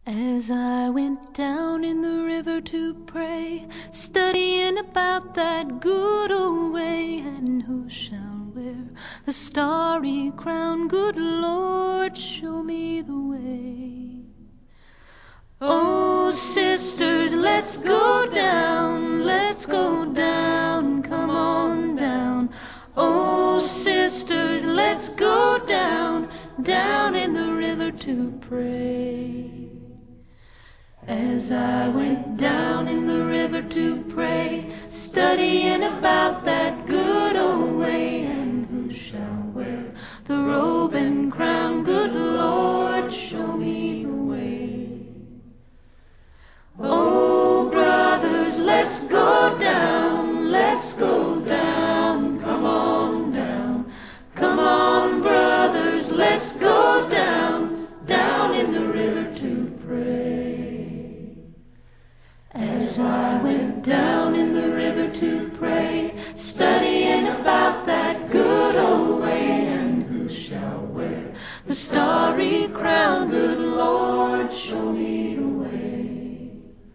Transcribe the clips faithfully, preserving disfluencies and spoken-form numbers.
As I went down in the river to pray, studying about that good old way, and who shall wear the starry crown? Good Lord, show me the way. Oh, sisters, let's go down, let's go down, come on down. Oh, sisters, let's go down, down in the river to pray. As I went down in the river to pray, studying about that good old way, and who shall wear the robe and crown? Good Lord, show me the way. Oh, brothers, let's go down, let's go down, come on down. Come on, brothers, let's go down, down in the river to pray. As I went down in the river to pray, studying about that good old way, and who shall wear the starry crown? Good Lord, show me the way.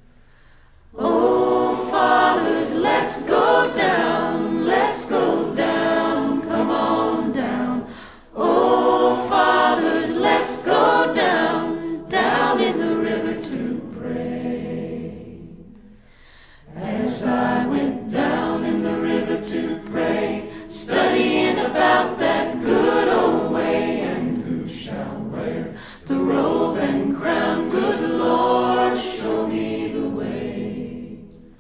Oh, fathers, let's go down, let's go down, come on down. Oh, fathers, let's go down, down in the river to pray. As I went down in the river to pray, studying about that good old way, and who shall wear the robe and crown? Good Lord, show me the way.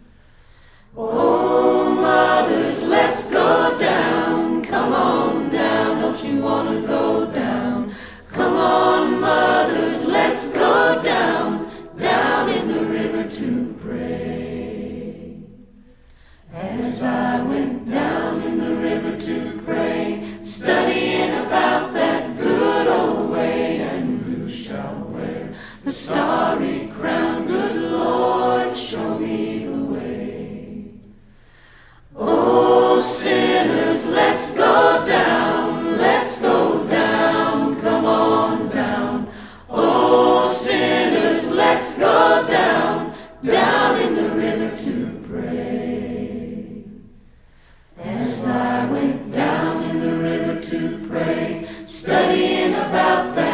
Oh, mothers, let's go down, come on down, don't you wanna go down? Come on, mothers, let's go down, down in the river to pray. As I went down in the river to pray, studying about that good old way, and who shall wear the starry crown? Good Lord, show me the way. Oh, sinners, let's go down, let's go down, come on down. Oh, sinners, let's go down, down in the river to pray. As I went down in the river to pray, studying about that